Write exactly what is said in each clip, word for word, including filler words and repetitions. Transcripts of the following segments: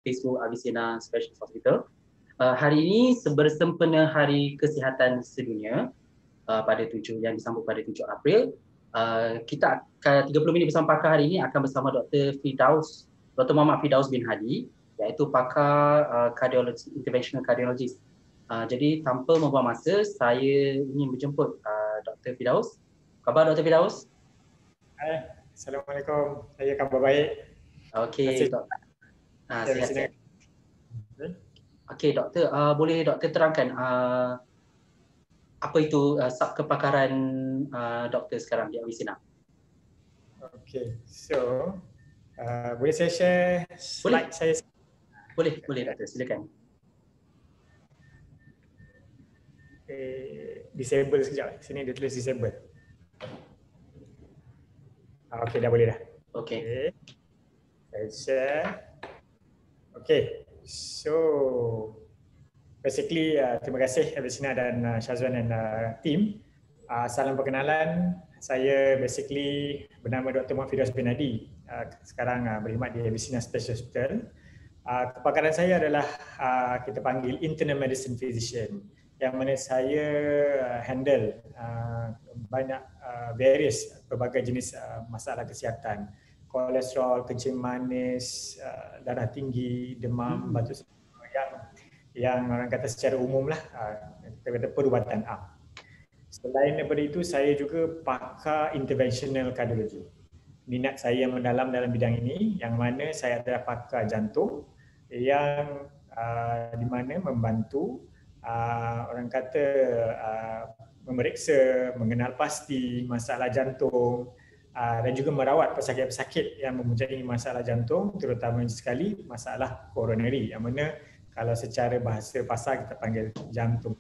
Facebook Avicenna Specialist Hospital. Uh, hari ini bersempena Hari Kesihatan Sedunia uh, pada tujuh yang disambut pada tujuh April. Uh, kita akan tiga puluh minit bersama pakar hari ini akan bersama Doktor Firdaus, Doktor Muhammad Firdaus bin Hadi, iaitu pakar uh, cardiologi, interventional cardiologist. Uh, jadi tanpa membuang masa, saya ingin menjemput uh, Doktor Firdaus. Khabar Doktor Firdaus? Hai, Assalamualaikum. Saya khabar baik. Okey, Doktor. Ah, Ya, sihat-sihat. Okey, Doktor, uh, boleh Doktor terangkan uh, apa itu uh, sub kepakaran uh, Doktor sekarang di Avicenna? Okey, so uh, boleh saya share slide boleh. saya? Boleh, boleh Doktor, silakan. Eh, disable sekejap. Sini dia tulis disable. Ah, Okey, dah boleh dah. Okey. Okay. Saya share. Okey, so basically uh, terima kasih Avicenna dan uh, Syazwan dan uh, team. Uh, salam perkenalan. Saya basically bernama Doktor Muhammad Firdaus bin Hadi. Uh, sekarang uh, berkhidmat di Avicenna Specialist Hospital. Uh, kepakaran saya adalah uh, kita panggil internal medicine physician, yang mana saya uh, handle uh, banyak uh, various pelbagai jenis uh, masalah kesihatan, kolesterol, kencing manis, uh, darah tinggi, demam, hmm. batu yang yang orang kata secara umum lah, uh, kita kata perubatan am. Selain daripada itu, saya juga pakar interventional cardiology. Minat saya yang mendalam dalam bidang ini, yang mana saya adalah pakar jantung yang uh, di mana membantu uh, orang kata uh, memeriksa, mengenal pasti masalah jantung uh, dan juga merawat pesakit-pesakit yang mempunyai masalah jantung, terutama sekali masalah koroneri, yang mana kalau secara bahasa pasar kita panggil jantung.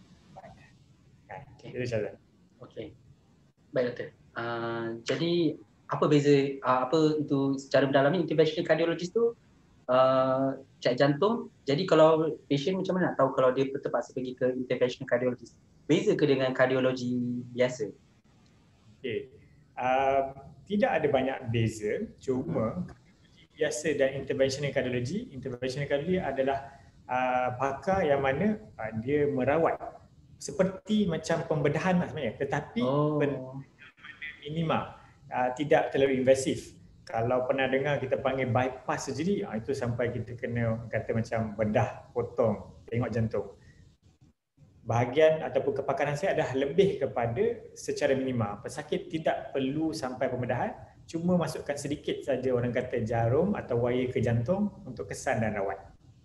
Okay. Itu saja. Okey. Baik Doktor. Uh, jadi apa beza uh, apa itu secara mendalam ni interventional cardiologist tu uh, cek jantung. Jadi kalau patient macam mana nak tahu kalau dia terpaksa pergi ke interventional cardiologist? Beza ke dengan kardiologi biasa? Okey. Uh, tidak ada banyak beza, cuma kardiologi biasa dan interventional cardiology, interventional cardiology adalah uh, pakar yang mana uh, dia merawat seperti macam pembedahan lah sebenarnya, tetapi oh. minimal, uh, tidak terlalu invasif. Kalau pernah dengar kita panggil bypass surgery, uh, itu sampai kita kena kata macam bedah, potong, tengok jantung. Bahagian ataupun kepakaran saya adalah lebih kepada secara minimal. Pesakit tidak perlu sampai pembedahan, cuma masukkan sedikit saja orang kata jarum atau wire ke jantung untuk kesan dan rawat.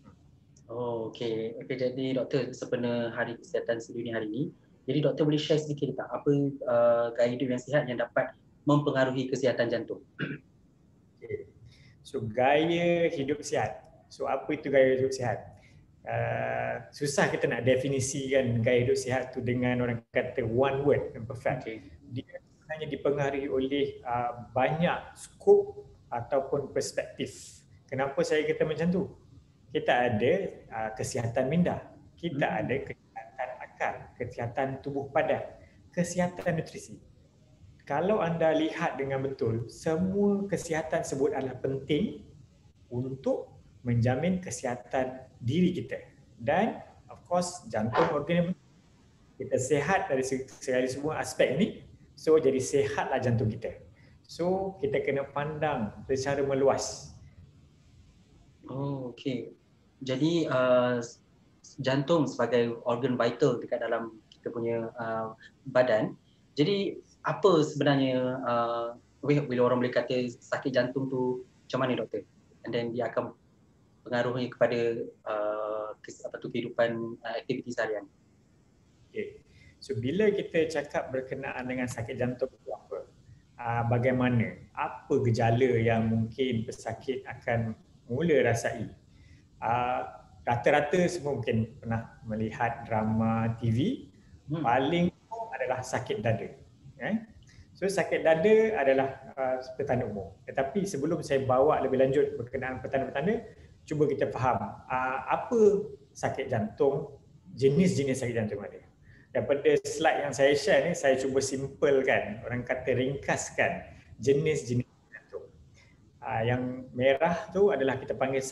Oh, okey. Okey, jadi Doktor, sempena Hari Kesihatan Sedunia hari ini, jadi Doktor boleh share sedikit tak apa uh, gaya hidup yang sihat yang dapat mempengaruhi kesihatan jantung? Okay. So, gaya hidup sihat. So, apa itu gaya hidup sihat? Uh, susah kita nak definisikan gaya hidup sihat tu dengan orang kata one word yang perfect. Okay. Dia sebenarnya dipengaruhi oleh uh, banyak skop ataupun perspektif. Kenapa saya kata macam tu? Kita ada uh, kesihatan minda, kita hmm. ada kesihatan akal, kesihatan tubuh badan, kesihatan nutrisi. Kalau anda lihat dengan betul, semua kesihatan sebut adalah penting untuk menjamin kesihatan diri kita. Dan of course jantung organ kita sihat dari segala semua aspek ini, so jadi sihatlah jantung kita. So kita kena pandang secara meluas. Oh, okey. Jadi uh, jantung sebagai organ vital dekat dalam kita punya uh, badan. Jadi apa sebenarnya uh, bila orang boleh kata sakit jantung tu macam mana Doktor? And then dia akan pengaruhi kepada uh, kes, apa tu kehidupan uh, aktiviti seharian. Okay. So bila kita cakap berkenaan dengan sakit jantung itu apa? Uh, bagaimana? Apa gejala yang mungkin pesakit akan mula rasai? Uh, rata-rata semua mungkin pernah melihat drama T V, hmm. paling adalah sakit dada. Eh? So sakit dada adalah uh, petanda umum. Tetapi sebelum saya bawa lebih lanjut berkenaan petanda-petanda, cuba kita faham uh, apa sakit jantung, jenis-jenis sakit jantung ada. Daripada slide yang saya share ni, saya cuba simpelkan, orang kata ringkaskan jenis-jenis jantung. Uh, yang merah tu adalah kita panggil sakit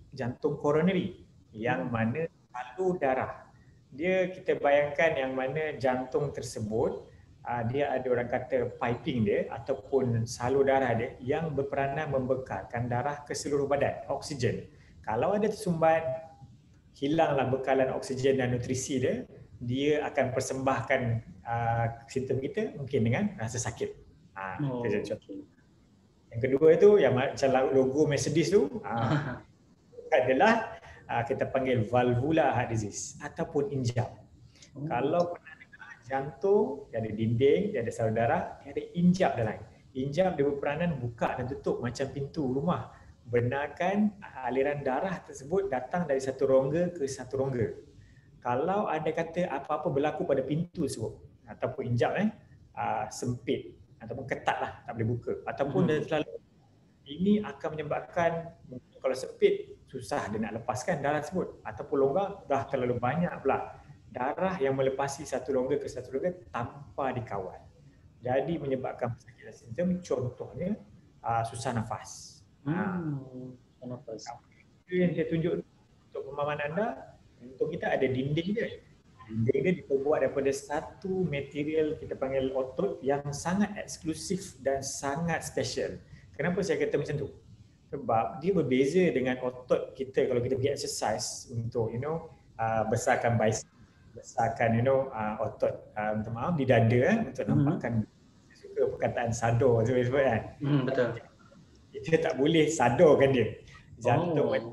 jantung koroneri yang mana salur darah. Dia kita bayangkan yang mana jantung tersebut uh, dia ada orang kata piping dia ataupun salur darah dia yang berperanan membekalkan darah ke seluruh badan, oksigen. Kalau ada tersumbat, hilanglah bekalan oksigen dan nutrisi dia, dia akan persembahkan uh, simptom kita mungkin dengan rasa sakit. Uh, Oh, okay. Yang kedua itu yang macam logo Mercedes tu uh, adalah uh, kita panggil valvular heart disease ataupun injap. Oh. Kalau pernah dengar jantung, dia ada dinding, dia ada salur darah, dia ada injap dalam. Injap dia berperanan buka dan tutup macam pintu rumah. Benarkan aliran darah tersebut datang dari satu rongga ke satu rongga. Kalau ada kata apa-apa berlaku pada pintu tersebut ataupun injap eh uh, sempit ataupun ketat lah, tak boleh buka ataupun hmm. dia terlalu, ini akan menyebabkan kalau sempit susah dia nak lepaskan darah tersebut ataupun longgar dah terlalu banyak pula darah yang melepasi satu rongga ke satu rongga tanpa dikawal, jadi menyebabkan sakit simptom, contohnya uh, susah nafas. Hmm, susah nafas. Itu yang saya tunjuk untuk pemahaman anda. Untuk kita ada dinding dia. Dinding dia diperbuat daripada satu material kita panggil otot yang sangat eksklusif dan sangat special. Kenapa saya kata macam tu? Sebab dia berbeza dengan otot kita kalau kita pergi exercise untuk you know uh, besarkan bicep, besarkan you know uh, otot uh, minta maaf di dada eh, untuk nampakkan mm-hmm. suka perkataan sador tu sebut kan. Hmm, betul. Kita tak boleh sadorkan dia. Jantung oh.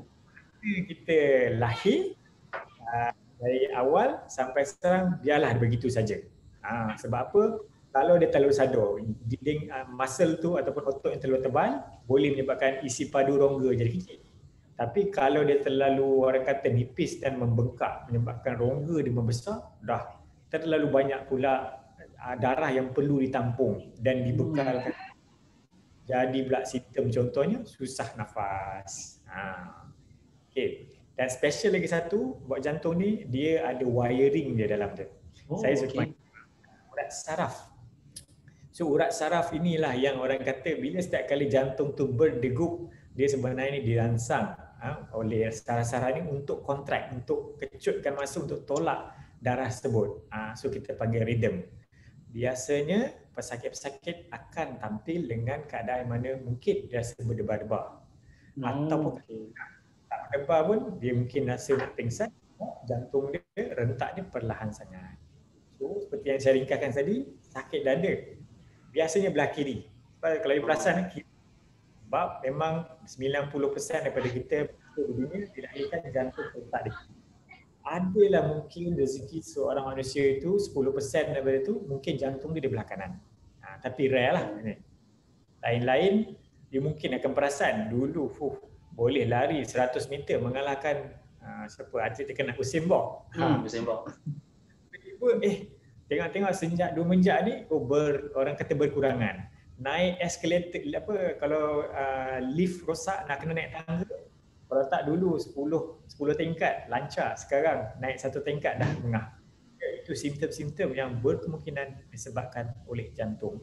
kita lahir uh, dari awal sampai sekarang biarlah begitu saja. Ha, sebab apa? Kalau dia terlalu sador, dinding uh, muscle tu ataupun otot yang terlalu tebal boleh menyebabkan isi padu rongga jadi kecil. Tapi kalau dia terlalu orang kata nipis dan membengkak menyebabkan rongga dia membesar, dah terlalu banyak pula uh, darah yang perlu ditampung dan dibekalkan. Hmm. Jadi pula simptom contohnya susah nafas. Ha. Okey. Dan special lagi satu, buat jantung ni, dia ada wiring dia dalam dia. Oh, saya suka okay. urat saraf. So urat saraf inilah yang orang kata bila setiap kali jantung tu berdegup, dia sebenarnya dirangsang ha, oleh saraf-saraf ni untuk kontrak, untuk kecutkan masa untuk tolak darah tersebut. Ha, so kita panggil rhythm. Biasanya pesakit-pesakit akan tampil dengan keadaan mana mungkin dia rasa berdebar-debar. Hmm, ataupun okay. tak berdebar pun dia mungkin rasa nak pingsan, jantung dia, rentak dia perlahan sangat. So seperti yang saya ringkaskan tadi, sakit dada biasanya belah kiri. Kalau you perasan kiri, sebab memang sembilan puluh peratus daripada kita di dunia dilahirkan jantung rentak dia. Adalah mungkin rezeki seorang manusia itu sepuluh peratus daripada itu mungkin jantung dia di belah kanan. Ha, tapi rare lah. Lain-lain dia mungkin akan perasan dulu fuh, boleh lari seratus meter mengalahkan uh, siapa atlet terkenal Usain Bolt. Hmm, Usain Bolt. Tiba-tiba eh tengok-tengok senjak dua menjak ni oh ber, orang kata berkurangan. Naik eskalator apa kalau uh, lift rosak nak kena naik tangga. Kalau tak dulu sepuluh sepuluh tingkat lancar, sekarang naik satu tingkat dah mengah. Itu simptom-simptom yang berkemungkinan disebabkan oleh jantung.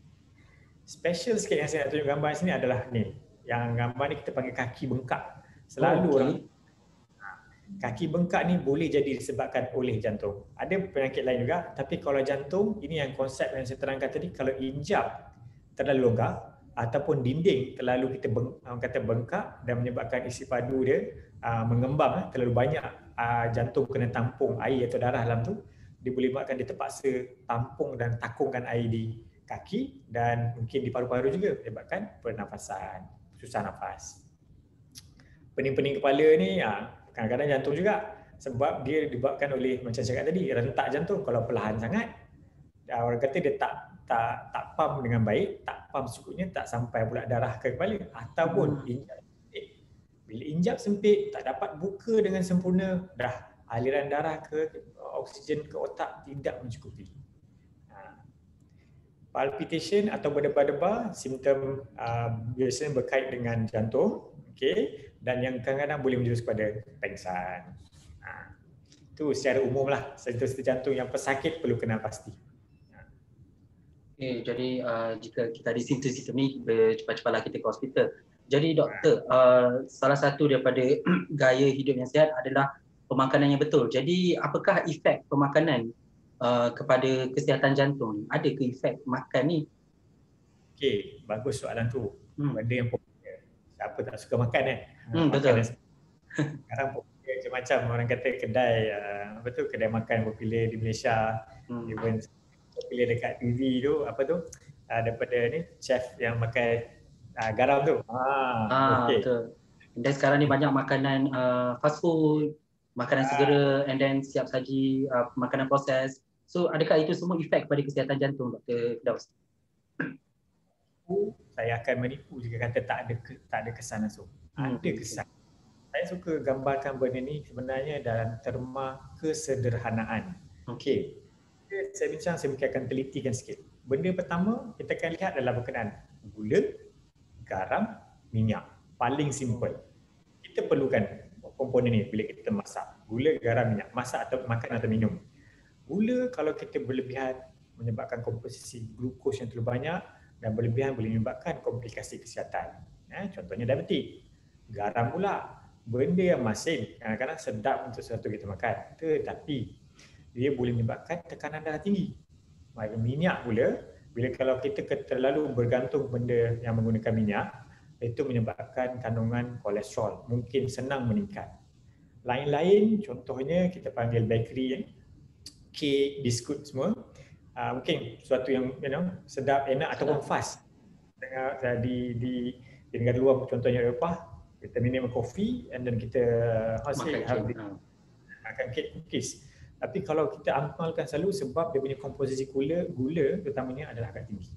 Special sikit yang saya nak tunjuk gambar sini adalah ni. Yang gambar ni kita panggil kaki bengkak. Selalu oh, okay. orang kaki bengkak ni boleh jadi disebabkan oleh jantung. Ada penyakit lain juga, tapi kalau jantung, ini yang konsep yang saya terangkan tadi, kalau injap terlalu longgar ataupun dinding terlalu kita beng, orang kata bengkak dan menyebabkan isi padu dia uh, mengembang, terlalu banyak uh, jantung kena tampung air atau darah dalam tu, dia boleh buatkan dia terpaksa tampung dan takungkan air di kaki dan mungkin di paru-paru juga menyebabkan pernafasan, susah nafas. Pening-pening kepala ni uh, kadang-kadang jantung juga sebab dia disebabkan oleh macam saya cakap tadi rentak jantung. Kalau perlahan sangat orang kata dia tak tak tak pump dengan baik, tak pump secukupnya, tak sampai pula darah ke kepala ataupun hmm. injap sempit. Bila injap sempit tak dapat buka dengan sempurna, dah aliran darah ke oksigen ke otak tidak mencukupi. Ha. Palpitation atau berdebar-debar simptom uh, biasanya berkait dengan jantung, okey. Dan yang kadang-kadang boleh menjurus kepada pingsan. Ha. Itu secara umum lah, simptom jantung yang pesakit perlu kenal pasti. Ha. Okay, jadi uh, jika kita ada simptom-simptom ni, cepat-cepatlah kita ke hospital. Jadi doktor, uh, salah satu daripada gaya hidup yang sihat adalah pemakanan yang betul. Jadi apakah efek pemakanan uh, kepada kesihatan jantung? Ada ke efek makan ni? Okey, bagus soalan tu. Hmm. Benda yang popular. Siapa tak suka makan kan? Hmm, betul. Sekarang popular macam-macam orang kata kedai uh, apa tu kedai makan popular di Malaysia. Hmm. Even popular dekat T V tu apa tu? Uh, daripada ni chef yang makan uh, garam tu. Ah, ah okey. Betul. Dan sekarang ni banyak makanan uh, fast food, makanan ah. segera and then siap saji, uh, makanan proses. So adakah itu semua efek kepada kesihatan jantung, Doktor Firdaus? Saya akan menipu jika kata tak ada tak ada kesan langsung. Hmm. Ada kesan. Saya suka gambarkan benda ni sebenarnya dalam terma kesederhanaan. Okey. Saya bincang, saya mungkin akan telitikan sikit. Benda pertama kita akan lihat adalah berkenaan gula, garam, minyak. Paling simple. Kita perlukan komponen ni bila kita masak. Gula, garam, minyak. Masak atau makan atau minum. Gula kalau kita berlebihan menyebabkan komposisi glukos yang terlalu banyak dan berlebihan boleh menyebabkan komplikasi kesihatan. Eh, contohnya diabetik. Garam pula, benda yang masin, kadang-kadang sedap untuk sesuatu kita makan. Tetapi dia boleh menyebabkan tekanan darah tinggi. Minyak pula, bila kalau kita terlalu bergantung benda yang menggunakan minyak, itu menyebabkan kandungan kolesterol mungkin senang meningkat. Lain-lain contohnya kita panggil bakery, kek, biskut semua, uh, mungkin sesuatu yang you know sedap, enak ataupun fast. Tengah di di di negara luar contohnya Eropah, kita minum kopi and then kita hasil makan kek, cookies. Tapi kalau kita amalkan selalu sebab dia punya komposisi gula, gula terutamanya adalah agak tinggi.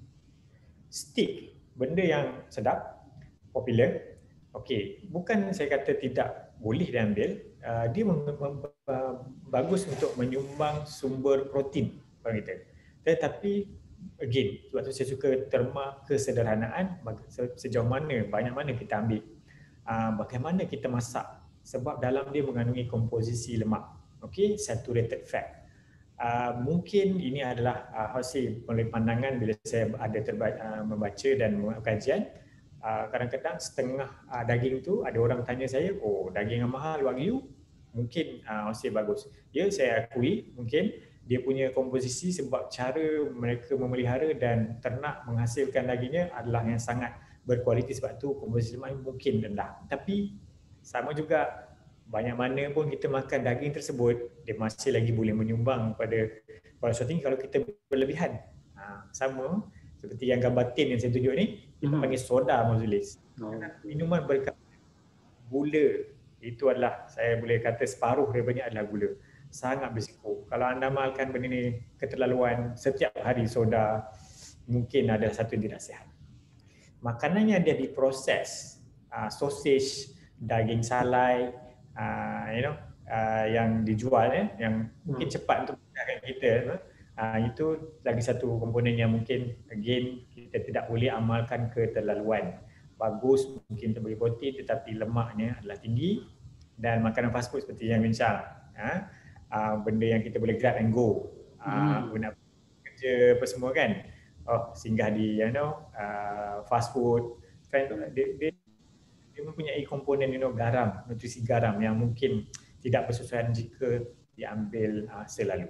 Steak, benda yang sedap, popular. Okey, bukan saya kata tidak boleh diambil, uh, dia mem- mem- uh, bagus untuk menyumbang sumber protein bagi kita. Tetapi again, sebab tu saya suka terma kesederhanaan, sejauh mana, banyak mana kita ambil, uh, bagaimana kita masak, sebab dalam dia mengandungi komposisi lemak, okey, saturated fat. Uh, mungkin ini adalah uh, hasil melalui pandangan bila saya ada terba- uh, membaca dan kajian. Uh, kadang-kadang setengah uh, daging tu ada orang tanya saya, oh daging yang mahal Wagyu mungkin uh, hasil bagus. Ya, saya akui mungkin dia punya komposisi sebab cara mereka memelihara dan ternak menghasilkan dagingnya adalah yang sangat berkualiti, sebab tu komposisi lemak mungkin rendah. Tapi sama juga banyak mana pun kita makan daging tersebut, dia masih lagi boleh menyumbang pada kolesterol tinggi kalau kita berlebihan. Ha, sama seperti yang gambar tin yang saya tunjuk ni, kita hmm. panggil soda Mazulis. Oh. Minuman berkandungan gula, itu adalah saya boleh kata separuh daripada adalah gula. Sangat berisiko. Kalau anda amalkan benda ni keterlaluan setiap hari soda, mungkin ada satu yang tidak sihat. Makanannya dia diproses, uh, sausage, daging salai, uh, you know, uh, yang dijual eh, yang mungkin cepat untuk makan kita. Uh, itu lagi satu komponen yang mungkin again kita tidak boleh amalkan keterlaluan. Bagus mungkin untuk bagi protein tetapi lemaknya adalah tinggi, dan makanan fast food seperti yang bincang, uh, uh, benda yang kita boleh grab and go, uh, hmm. guna kerja apa semua kan, oh singgah di you know uh, fast food, dia, dia, dia mempunyai komponen you know garam, nutrisi garam yang mungkin tidak bersesuaian jika diambil uh, selalu.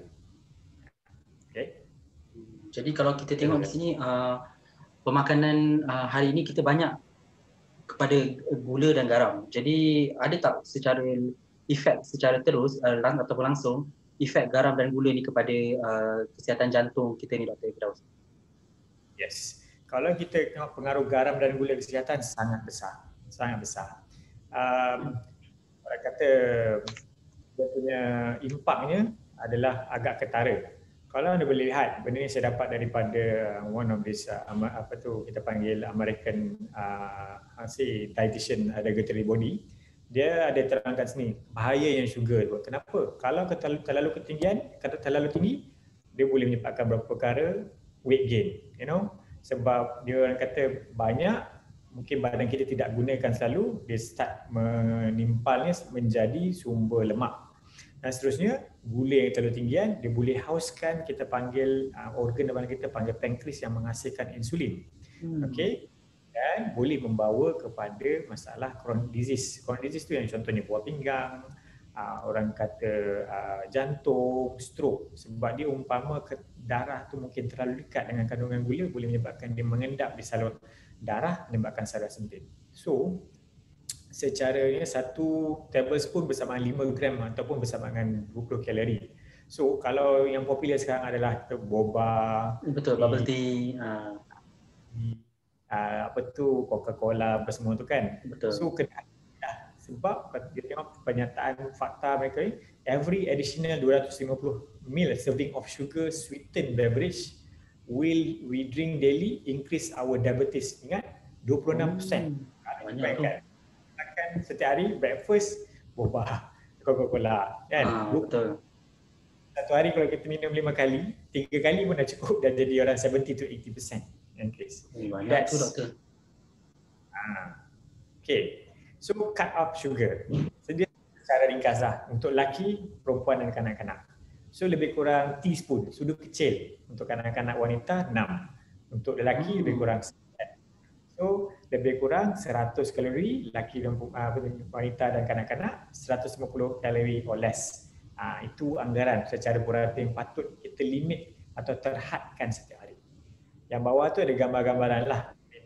Okay. Jadi kalau kita tengok di sini uh, pemakanan uh, hari ini kita banyak kepada gula dan garam. Jadi ada tak secara efek secara terus uh, lang ataupun langsung efek garam dan gula ni kepada uh, kesihatan jantung kita ni, Doktor Firdaus? Yes. Kalau kita tengok pengaruh garam dan gula kesihatan sangat besar, sangat besar. Um, orang kata dia punya impaknya adalah agak ketara. Kalau anda boleh lihat, benda ni saya dapat daripada one of this uh, apa tu kita panggil American uh, say dietitian regulatory body. Dia ada terangkan sini bahaya yang sugar tu. Kenapa? Kalau terlalu ketinggian, kalau terlalu tinggi, dia boleh menyebabkan beberapa perkara weight gain, you know. Sebab dia orang kata banyak, mungkin badan kita tidak gunakan selalu, dia start menimpalnya menjadi sumber lemak. Dan seterusnya, gula yang terlalu tinggian, dia boleh hauskan, kita panggil uh, organ dalam kita panggil pankreas yang menghasilkan insulin. Hmm. Okey. dan boleh membawa kepada masalah chronic disease. Chronic disease tu yang contohnya buah pinggang, uh, orang kata uh, jantung, stroke, sebab dia umpama ke darah tu mungkin terlalu dekat dengan kandungan gula boleh menyebabkan dia mengendap di salur darah, menyebabkan saraf sempit. So secaranya satu tablespoon bersama lima gram ataupun bersama dengan dua puluh kalori. So kalau yang popular sekarang adalah boba, Betul, bubble tea. Uh. Uh, apa tu Coca-Cola apa semua tu kan. Betul. So kena dah, sebab kalau kita tengok pernyataan fakta mereka ni, every additional dua ratus lima puluh mililiters serving of sugar sweetened beverage will we drink daily increase our diabetes. Ingat dua puluh enam peratus. Hmm, banyak tu. Makan setiap hari breakfast boba Coca-Cola kan. Ah, betul. Satu hari kalau kita minum lima kali, tiga kali pun dah cukup, dah jadi orang seventy to eighty percent increase. Hmm, banyak That's, tu doktor. Ah, okay. So cut off sugar. Sedia secara ringkas lah. Untuk lelaki, perempuan dan kanak-kanak. So lebih kurang teaspoon, sudu kecil. Untuk kanak-kanak wanita enam. Untuk lelaki hmm. lebih kurang sembilan. So lebih kurang seratus kalori, lelaki dan wanita dan kanak-kanak, seratus lima puluh kalori or less. Ah, itu anggaran secara purata yang patut kita limit atau terhadkan setiap hari. Yang bawah tu ada gambar-gambaran lah.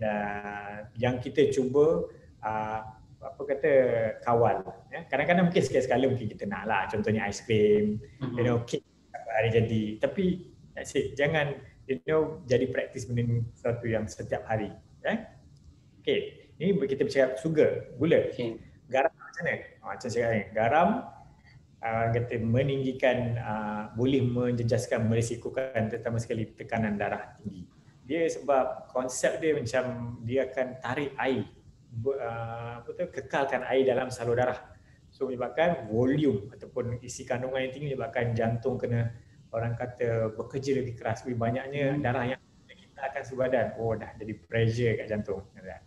Dan yang kita cuba uh, apa kata kawal. Ya. Kadang-kadang mungkin sekali-sekala mungkin kita nak lah. Contohnya aiskrim, mm-hmm. you know, cake hari jadi. Tapi that's it. Jangan you know jadi praktis benda ni sesuatu yang setiap hari. Ya. Okay. Ini kita bercakap sugar, gula. Okay. Garam macam mana? Macam cakap ni. Garam uh, kata meninggikan, uh, boleh menjejaskan, merisikokan terutama sekali tekanan darah tinggi. Dia sebab konsep dia macam dia akan tarik air, uh, apa tu, kekalkan air dalam salur darah. So menyebabkan volume ataupun isi kandungan yang tinggi menyebabkan jantung kena orang kata bekerja lebih keras. Lebih banyaknya darah yang kita akan sebadan. Oh dah jadi pressure kat jantung.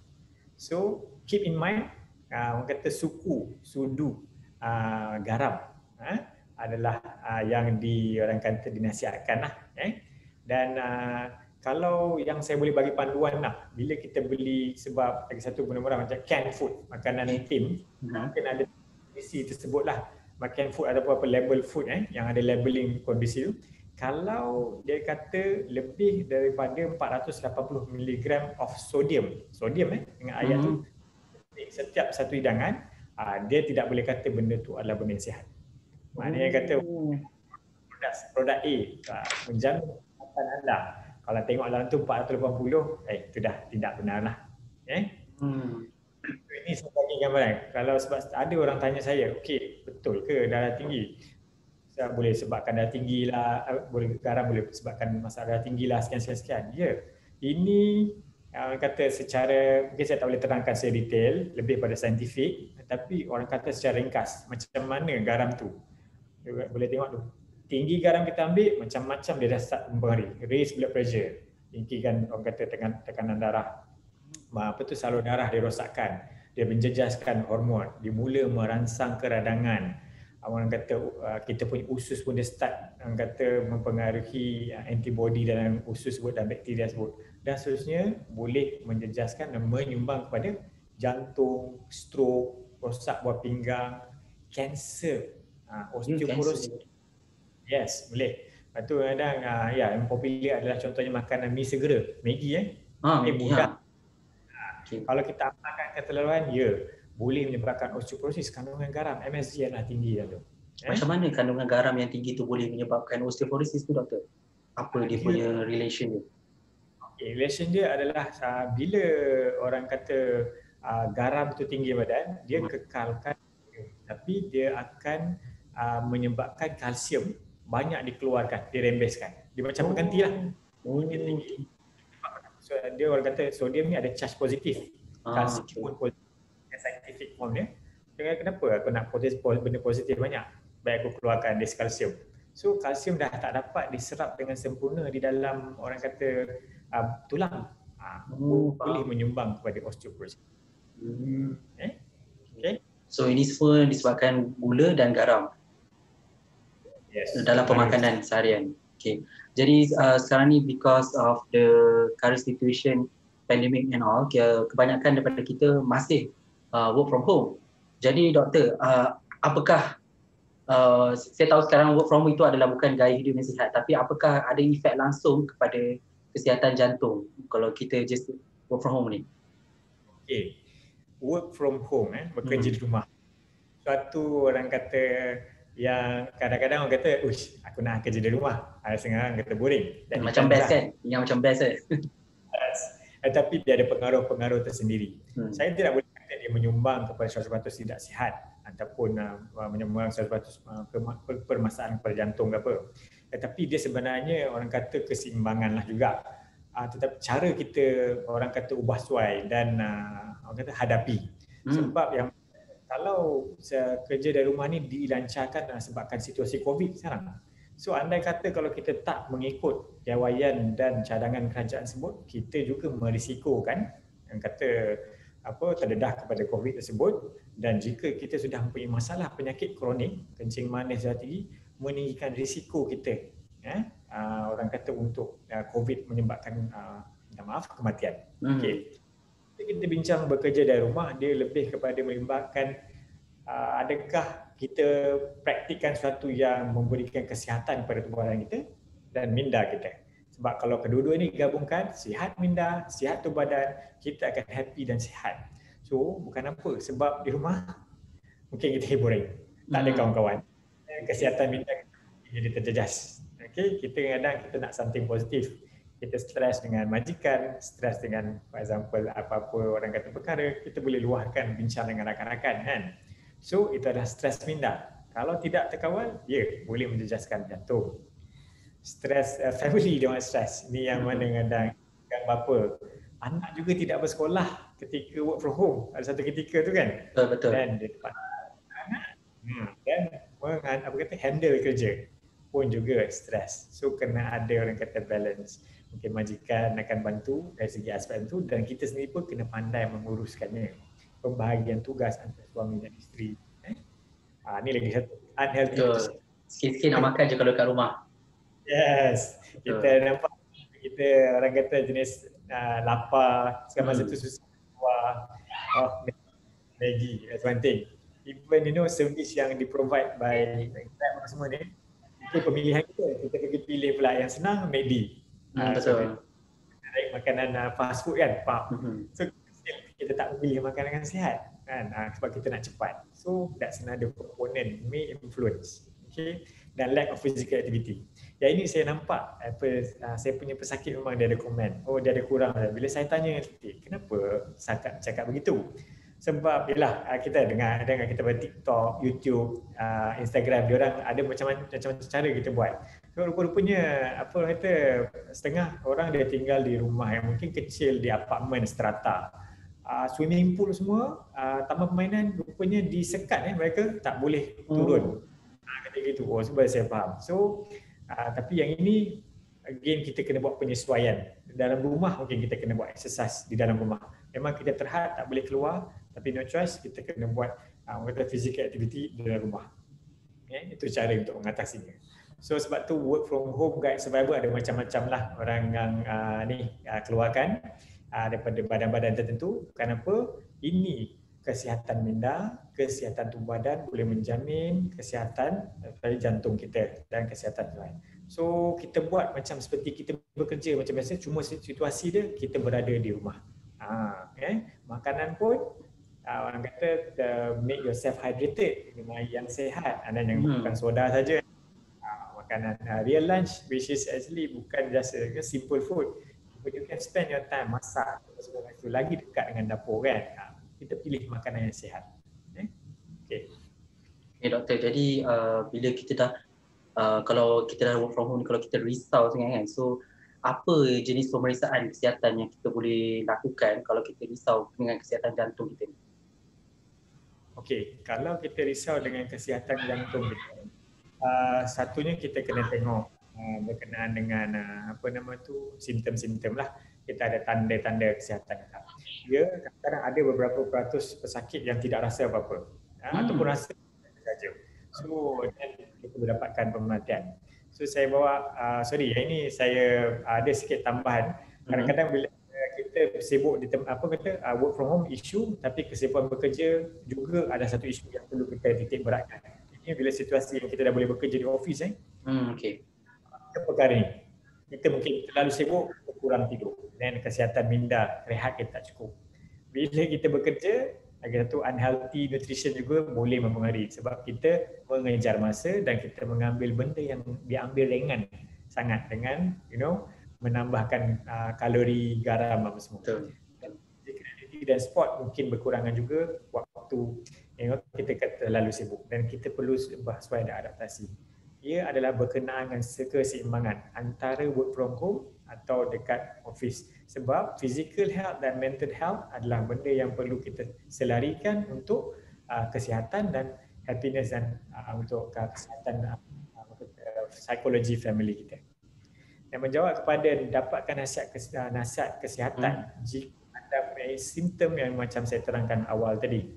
So keep in mind, uh, orang kata suku, sudu, uh, garam uh, adalah uh, yang di orang kata dinasihatkan lah. Eh? Dan uh, kalau yang saya boleh bagi panduan lah, bila kita beli, sebab lagi satu benda-benda macam canned food, makanan tim, hmm. mungkin ada kondisi tersebut lah, makan food ataupun apa label food eh, yang ada labeling kondisi tu. Kalau dia kata lebih daripada empat ratus lapan puluh miligram of sodium, sodium eh dengan ayat tu, hmm. setiap satu hidangan, uh, dia tidak boleh kata benda tu adalah benda yang sihat. Maknanya kata produk, produk A uh, menjamin kesihatan anda. Kalau tengok dalam tu empat ratus lapan puluh, eh itu dah tidak benar lah. Eh? Hmm. Ini sebagai gambaran. Kalau sebab ada orang tanya saya, okey, betul ke darah tinggi? Saya boleh sebabkan darah tinggi lah, boleh garam boleh sebabkan masalah darah tinggi lah, sekian-sekian. Ya, ini orang kata secara, mungkin saya tak boleh terangkan secara detail, lebih pada saintifik, tetapi orang kata secara ringkas, macam mana garam tu. Boleh tengok tu. Tinggi garam kita ambil, macam-macam dia dah start mempengaruhi. Raise blood pressure, tinggikan orang kata tekanan, tekanan darah. Apa tu, salur darah dia rosakkan. Dia menjejaskan hormon. Dia mula merangsang keradangan. Orang kata kita punya usus pun dia start orang kata mempengaruhi antibody dalam usus sebut dan bakteria sebut. Dan seterusnya boleh menjejaskan dan menyumbang kepada jantung, stroke, rosak buah pinggang, kanser, osteoporosis. Yes, boleh. Lepas tu kadang uh, ya, yang popular adalah contohnya makanan mi segera, Maggi eh. Ah, eh mudah. Ha. Okay. Kalau kita amalkan keterlaluan, ya, boleh menyebabkan osteoporosis, kandungan garam, M S G adalah tinggi dah tu. Eh? Macam mana kandungan garam yang tinggi tu boleh menyebabkan osteoporosis tu doktor? Apa dia, dia punya relation dia? Okay, relation dia adalah uh, bila orang kata uh, garam tu tinggi badan, dia hmm. kekalkan, tapi dia akan uh, menyebabkan kalsium banyak dikeluarkan, dirembeskan. Dia macam oh. berganti lah. Oh. Dia tinggi. So, dia orang kata sodium ni ada charge positif. Ah, kalsium okay. pun positif. Scientific form dia. Dengan kenapa aku nak positif, benda positif banyak? Baik aku keluarkan diskalsium. So kalsium dah tak dapat diserap dengan sempurna di dalam orang kata uh, tulang. Uh, oh, boleh faham. Menyumbang kepada osteoporosis. Hmm. Eh? Okay. So ini semua disebabkan gula dan garam. Yes. Dalam pemakanan seharian. Okay. Jadi uh, sekarang ni because of the current situation pandemic and all, kebanyakan daripada kita masih uh, work from home. Jadi doktor, uh, apakah uh, saya tahu sekarang work from home itu adalah bukan gaya hidup yang sihat, tapi apakah ada efek langsung kepada kesihatan jantung kalau kita just work from home ni? Okay, work from home, eh, bekerja hmm. di rumah. Suatu orang kata yang kadang-kadang orang kata, uish, aku nak kerja di rumah. Ada setengah orang kata boring. Dan macam best kan? Yang macam best kan? Yes. Tetapi dia ada pengaruh-pengaruh tersendiri. Hmm. Saya tidak boleh kata dia menyumbang kepada seratus peratus tidak sihat ataupun uh, menyumbang seratus peratus uh, permasalahan kepada jantung ke apa. Tetapi dia sebenarnya orang kata keseimbangan lah juga. Uh, tetapi cara kita orang kata ubah suai dan uh, orang kata hadapi. Hmm. Sebab yang kalau kerja dari rumah ni dilancarkan sebabkan situasi COVID sekarang. So andai kata kalau kita tak mengikut piawaian dan cadangan kerajaan tersebut, kita juga merisikokan yang kata apa terdedah kepada COVID tersebut, dan jika kita sudah mempunyai masalah penyakit kronik, kencing manis darah tinggi, meninggikan risiko kita eh, uh, orang kata untuk uh, COVID menyebabkan uh, maaf kematian. Hmm. Okey. Kita bincang bekerja dari rumah, dia lebih kepada melibatkan uh, adakah kita praktikkan sesuatu yang memberikan kesihatan kepada tubuh badan kita dan minda kita. Sebab kalau kedua-dua ini digabungkan, sihat minda, sihat tubuh badan, kita akan happy dan sihat. So bukan apa, sebab di rumah mungkin kita boring, tak ada kawan-kawan. Kesihatan minda jadi terjejas. Okay? Kita kadang-kadang kita nak something positif. Kita stres dengan majikan, stres dengan for example apa-apa orang kata perkara, kita boleh luahkan bincang dengan rakan-rakan kan. So itu adalah stres minda. Kalau tidak terkawal, ya boleh menjejaskan jantung. Stres uh, family dia stres. Ni yang mana kadang kan bapa, anak juga tidak bersekolah ketika work from home. Ada satu ketika tu kan. Betul betul. Dan dia dapat anak hmm. dan mengan, apa kata handle kerja pun juga stres. So kena ada orang kata balance. Mungkin majikan akan bantu dari segi aspek itu dan kita sendiri pun kena pandai menguruskannya. Pembahagian tugas antara suami dan isteri. Eh? Ha, ni lagi satu unhealthy. Sikit-sikit nak makan je kalau kat rumah. Yes. Kita Betul. nampak kita orang kata jenis uh, lapar. Sekarang masa hmm. tu susah. Wah, oh, Maggi, that's one thing. Even you know service yang di-provide by Grab semua ni, itu pemilihan kita. Kita pergi pilih pula yang senang, Maggi. Hmm, betul. So, makanan uh, fast food kan, mm-hmm. so kita tak pilih makanan yang sihat kan, uh, sebab kita nak cepat. So that's another component may influence. Okay, dan lack of physical activity. Yang ini saya nampak apa uh, saya punya pesakit memang dia ada komen, oh dia ada kurang. Bila saya tanya, kenapa cakap cakap begitu? Sebab yalah kita dengar dengar kita buat TikTok, YouTube, uh, Instagram, dia orang ada macam-macam cara kita buat. So, rupa-rupanya apa orang kata setengah orang dia tinggal di rumah yang mungkin kecil di apartmen strata. Uh, swimming pool semua, uh, taman permainan rupanya disekat eh mereka tak boleh turun. Ah uh, kata gitu. Oh sebab saya faham. So uh, tapi yang ini again kita kena buat penyesuaian. Dalam rumah mungkin kita kena buat exercise di dalam rumah. Memang kita terhad tak boleh keluar, tapi no choice kita kena buat uh, kata physical activity di dalam rumah. Okay? Itu cara untuk mengatasinya. So sebab tu work from home guide survivor ada macam-macam lah orang yang uh, ni uh, keluarkan uh, daripada badan-badan tertentu. Kenapa? Ini kesihatan minda, kesihatan tubuh badan boleh menjamin kesihatan daripada jantung kita dan kesihatan lain. So kita buat macam seperti kita bekerja macam biasa, cuma situasi dia kita berada di rumah. Ha, okay? Makanan pun uh, orang kata uh, make yourself hydrated dengan air yang sehat, dan yang hmm. bukan soda saja. Uh, makanan uh, real lunch which is actually bukan just a simple food, but you can spend your time masak sebagainya itu lagi dekat dengan dapur kan. Uh, kita pilih makanan yang sihat. Okay. Okay, okay doktor. Jadi uh, bila kita dah uh, kalau kita dah work from home, kalau kita risau sangat kan, so apa jenis pemeriksaan kesihatan yang kita boleh lakukan kalau kita risau dengan kesihatan jantung kita ni? Okey, kalau kita risau dengan kesihatan jantung kita, uh, satunya kita kena tengok uh, berkenaan dengan uh, apa nama tu simptom-simptom lah. Kita ada tanda-tanda kesihatan. Ya, kadang-kadang ada beberapa peratus pesakit yang tidak rasa apa-apa, uh, hmm. ataupun rasa saja. So, kita boleh dapatkan pemerhatian. So saya bawa, uh, sorry yang ini saya uh, ada sikit tambahan. Kadang-kadang bila kita sibuk di tem- apa kata uh, work from home isu, tapi kesibukan bekerja juga ada satu isu yang perlu kita titik beratkan. Ini bila situasi yang kita dah boleh bekerja di office eh. Hmm, okey. Apa perkara ni? Kita mungkin terlalu sibuk, kurang tidur, dan kesihatan minda, rehat kita tak cukup. Bila kita bekerja, lagi satu unhealthy nutrition juga boleh mempengaruhi sebab kita mengejar masa dan kita mengambil benda yang diambil ringan sangat dengan you know menambahkan uh, kalori, garam apa semua. Betul. Aktiviti dan sport mungkin berkurangan juga waktu you know, kita kata terlalu sibuk dan kita perlu bersesuai ada adaptasi. Ia adalah berkenaan dengan keseimbangan antara work from home atau dekat office. Sebab physical health dan mental health adalah benda yang perlu kita selarikan untuk uh, kesihatan dan happiness dan uh, untuk uh, kesihatan uh, uh, psikologi family kita. Dan menjawab kepada dapatkan nasihat, uh, nasihat kesihatan hmm. jika anda mempunyai simptom yang macam saya terangkan awal tadi.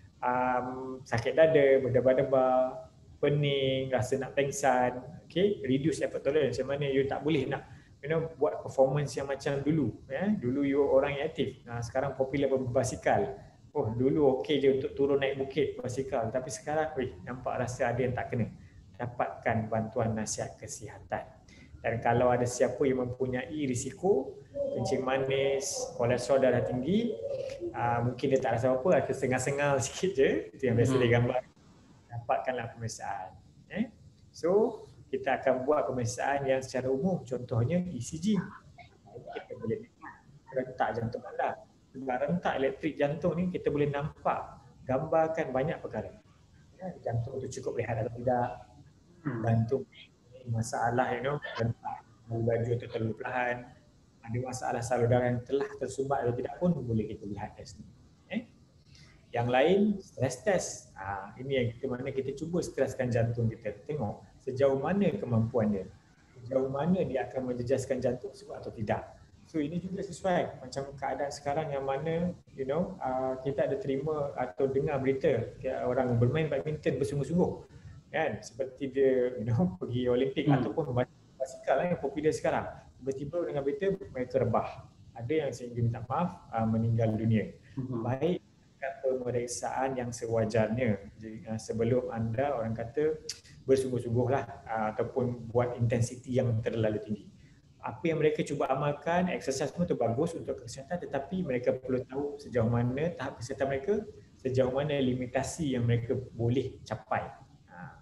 Um, sakit dada, berdebar-debar, pening, rasa nak pengsan, okay, reduce effort tolerance. Macam mana you tak boleh nak you know, buat performance yang macam dulu. Ya? Dulu you orang yang aktif, nah, sekarang popular berbasikal. Oh, dulu okey je untuk turun naik bukit basikal, tapi sekarang weh, nampak rasa ada yang tak kena. Dapatkan bantuan nasihat kesihatan. Dan kalau ada siapa yang mempunyai risiko kencing manis, kolesterol darah tinggi, uh, mungkin dia tak rasa apa-apa, tersengal-sengal sikit je, itu yang biasa dia gambar. Dapatkanlah pemeriksaan. Eh? So, kita akan buat pemeriksaan yang secara umum, contohnya E C G. Kita boleh lihat rentak jantung anda. Sebab rentak elektrik jantung ni kita boleh nampak, gambarkan banyak perkara. Ya, jantung tu cukup rehat atau tidak, jantung masalah, you know, rentak, laju atau terlalu perlahan, ada masalah salur darah yang telah tersumbat atau tidak pun boleh kita lihat dari sini. Eh? Yang lain, stress test. Ha, ini yang kita mana kita cuba streskan jantung kita. Tengok sejauh mana kemampuan dia. Sejauh mana dia akan menjejaskan jantung sebab atau tidak. So ini juga sesuai macam keadaan sekarang yang mana you know uh, kita ada terima atau dengar berita orang bermain badminton bersungguh-sungguh. Kan? Seperti dia you know pergi Olimpik hmm. ataupun basikal yang popular sekarang. Tiba-tiba dengan berita mereka rebah. Ada yang sehingga minta maaf uh, meninggal dunia. Hmm. Baik pemeriksaan yang sewajarnya. Jadi, uh, sebelum anda orang kata bersungguh-sungguhlah uh, ataupun buat intensiti yang terlalu tinggi. Apa yang mereka cuba amalkan, exercise semua tu bagus untuk kesihatan, tetapi mereka perlu tahu sejauh mana tahap kesihatan mereka, sejauh mana limitasi yang mereka boleh capai. Ha.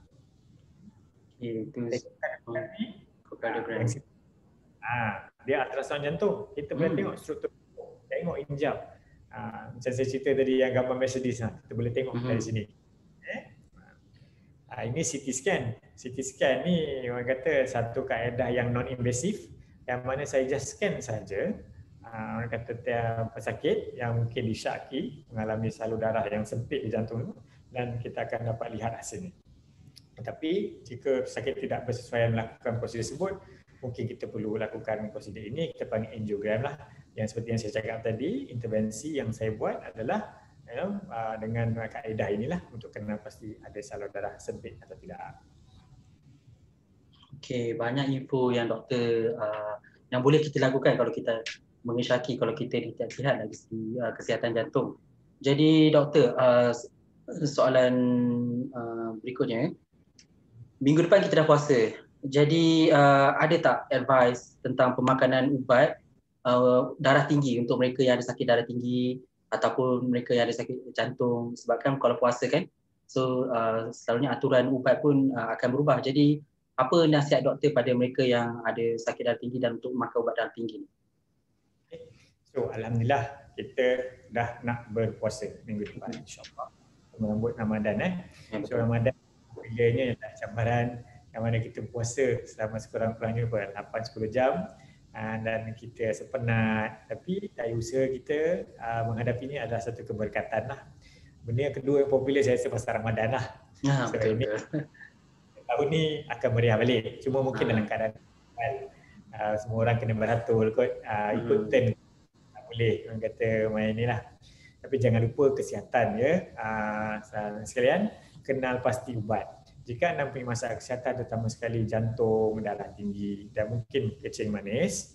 Okay, itu ha, dia ultrasound jantung. Kita boleh hmm. tengok struktur, tengok injap. Ha, macam saya cerita tadi yang gambar Mercedes, ha, kita boleh tengok mm-hmm. dari sini. Eh? Ha, ini C T scan. C T scan ni orang kata satu kaedah yang non-invasif, yang mana saya just scan saja. Ha, orang kata tiap pesakit yang mungkin disyaki mengalami salur darah yang sempit di jantung, dan kita akan dapat lihat hasilnya. Tetapi jika pesakit tidak bersesuaian melakukan prosedur tersebut, mungkin kita perlu lakukan prosedur ini, kita panggil angiogram lah. Yang seperti yang saya cakap tadi, intervensi yang saya buat adalah you know, uh, dengan kaedah inilah untuk kenal pasti ada salur darah sempit atau tidak. Okey, banyak info yang doktor uh, yang boleh kita lakukan kalau kita mengisyaki kalau kita dilihat dari segi uh, kesihatan jantung. Jadi doktor, uh, soalan uh, berikutnya, minggu depan kita dah puasa. Jadi uh, ada tak advice tentang pemakanan ubat Uh, darah tinggi untuk mereka yang ada sakit darah tinggi ataupun mereka yang ada sakit jantung, sebab kan kalau puasa kan, so uh, selalunya aturan ubat pun uh, akan berubah. Jadi apa nasihat doktor pada mereka yang ada sakit darah tinggi dan untuk makan ubat darah tinggi ni? So alhamdulillah kita dah nak berpuasa minggu depan, insyaAllah menyambut Ramadan eh. Ya, so Ramadan bilanya ialah cabaran yang mana kita puasa selama sekurang-kurangnya lapan sepuluh jam. Uh, dan kita sepenat, tapi daya usaha kita uh, menghadapi ini adalah satu keberkatan lah. Benda yang kedua yang popular saya rasa pasal Ramadan lah. Ya, so betul, ini, betul. tahun ni akan meriah balik. Cuma mungkin ha. dalam keadaan uh, semua orang kena beratur kot, uh, ikut hmm. turn. Tak boleh orang kata main ni lah. Tapi jangan lupa kesihatan ya. Uh, sekalian, kenal pasti ubat. Jika anda punya masalah kesihatan, terutama sekali jantung, darah tinggi dan mungkin kencing manis,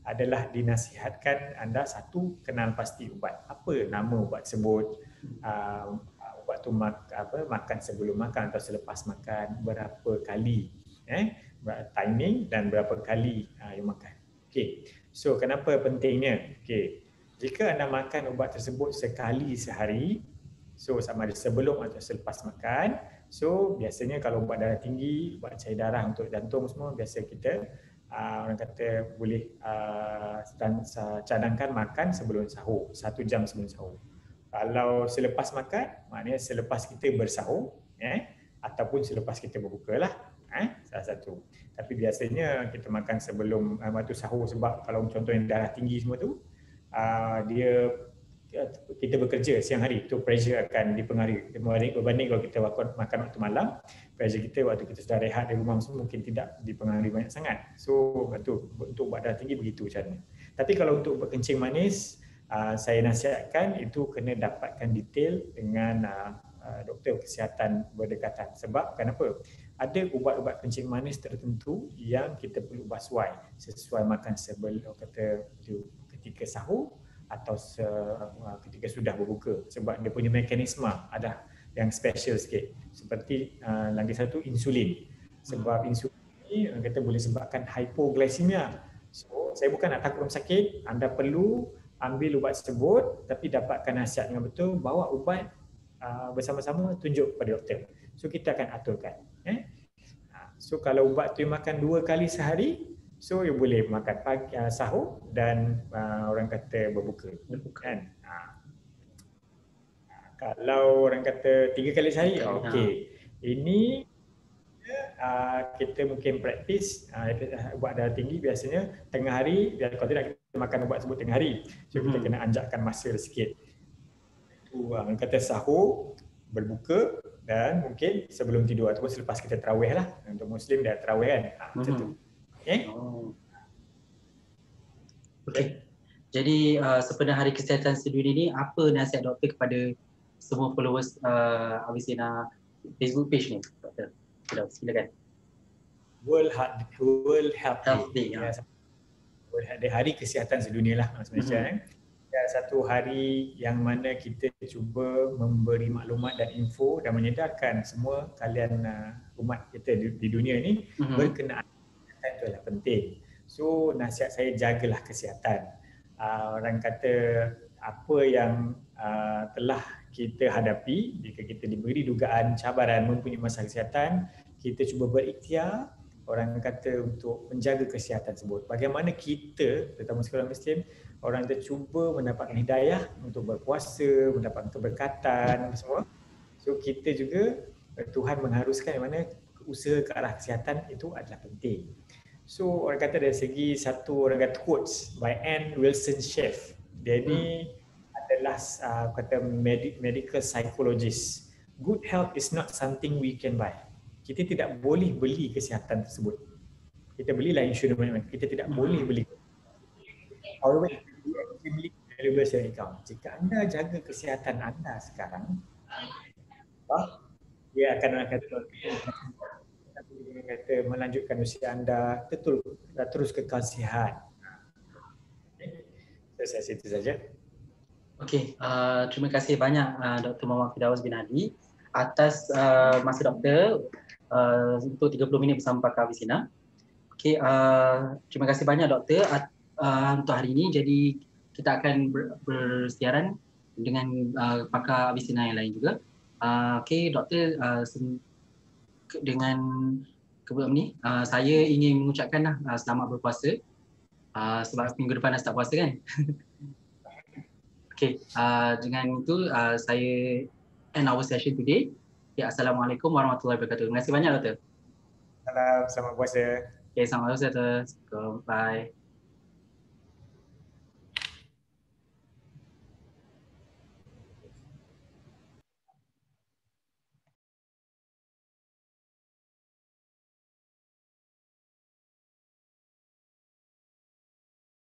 adalah dinasihatkan anda satu, kenal pasti ubat. Apa nama ubat tersebut, uh, ubat tu mak, apa, makan sebelum makan atau selepas makan, berapa kali, eh, timing dan berapa kali uh, you makan. Okay. So kenapa pentingnya? Okay. Jika anda makan ubat tersebut sekali sehari, so sama ada sebelum atau selepas makan, so biasanya kalau ubat darah tinggi, ubat cair darah untuk jantung semua, biasa kita Uh, orang kata boleh uh, cadangkan makan sebelum sahur, satu jam sebelum sahur. Kalau selepas makan, maknanya selepas kita bersahur, eh, ataupun selepas kita berbuka lah, eh, salah satu. Tapi biasanya kita makan sebelum uh, waktu sahur, sebab kalau contohnya darah tinggi semua tu, uh, dia kita bekerja siang hari, tu pressure akan dipengaruhi berbanding kalau kita makan waktu malam, pressure kita waktu kita sudah rehat di rumah semua mungkin tidak dipengaruhi banyak sangat. So betul, untuk ubat darah tinggi begitu caranya. Tapi kalau untuk ubat kencing manis, uh, saya nasihatkan itu kena dapatkan detail dengan uh, uh, doktor kesihatan berdekatan. Sebab kenapa? Ada ubat-ubat kencing manis tertentu yang kita perlu basuai sesuai makan sebelum kata ketika sahur atau se, uh, ketika sudah berbuka, sebab dia punya mekanisme ada yang special sikit, seperti uh, lagi satu insulin. Sebab insulin ni orang kata boleh sebabkan hypoglycemia. So saya bukan nak takut orang sakit, anda perlu ambil ubat tersebut tapi dapatkan nasihat dengan betul, bawa ubat uh, bersama-sama, tunjuk kepada doktor. So kita akan aturkan. Eh? So kalau ubat tu makan dua kali sehari, so you boleh makan pagi, uh, sahur dan uh, orang kata berbuka, kan? Uh, kalau orang kata tiga kali sehari, okey. Ini uh, kita mungkin praktis uh, ubat darah tinggi biasanya tengah hari, kalau tidak kita makan ubat tersebut tengah hari. So kita hmm. kena anjakkan masa sikit. Itu uh, orang kata sahur, berbuka dan mungkin sebelum tidur ataupun selepas kita tarawih lah. Untuk Muslim dah tarawih kan. Uh, macam tu. Okay. Oh. Okay. Jadi uh, sepenuh Hari Kesihatan Sedunia ini, apa nasihat doktor kepada semua followers uh, Avicenna Facebook page ni, doktor? Silakan. World Health, World Health Day. Day. Ya. World Health Day, Hari Kesihatan Sedunia lah sebenarnya. Mm-hmm. Ya, satu hari yang mana kita cuba memberi maklumat dan info dan menyedarkan semua kalian uh, umat kita di, di dunia ni mm-hmm. berkenaan. Itu adalah penting. So nasihat saya, jagalah kesihatan. Uh, orang kata apa yang uh, telah kita hadapi, jika kita diberi dugaan cabaran mempunyai masalah kesihatan, kita cuba berikhtiar, orang kata, untuk menjaga kesihatan tersebut. Bagaimana kita, terutama sekolah Muslim, orang kita cuba mendapatkan hidayah untuk berpuasa, mendapatkan keberkatan semua. So kita juga, Tuhan mengharuskan yang mana usaha ke arah kesihatan itu adalah penting. So orang kata dari segi satu, orang kata quotes by Anne Wilson Schaef. Dia ni hmm. adalah uh, kata med- medical psychologist. Good health is not something we can buy. Kita tidak boleh beli kesihatan tersebut. Kita belilah insurans, kita tidak hmm. boleh beli. However, kita beli valuable saving account. Jika anda jaga kesihatan anda sekarang, dia akan akan kata melanjutkan usia anda betul terus kekal sihat. Okay. Saya situ saja. Okey, uh, terima kasih banyak uh, Doktor Muhammad Firdaus bin Hadi atas uh, masa doktor uh, untuk tiga puluh minit bersama Pakar Avicenna. Okey, uh, terima kasih banyak doktor uh, untuk hari ini. Jadi kita akan ber, bersiaran dengan uh, Pakar Avicenna yang lain juga. Uh, Okey, doktor, uh, dengan kebetulan ni, uh, saya ingin mengucapkan lah, uh, selamat berpuasa uh, sebab minggu depan dah start puasa kan. Okay, uh, dengan itu uh, saya end our session today. Okay, Assalamualaikum warahmatullahi wabarakatuh. Terima kasih banyak doktor. Salam, selamat puasa. Okay, selamat puasa doktor. Bye.